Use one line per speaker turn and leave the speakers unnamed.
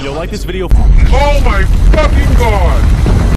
You'll like this video.
Oh my fucking god!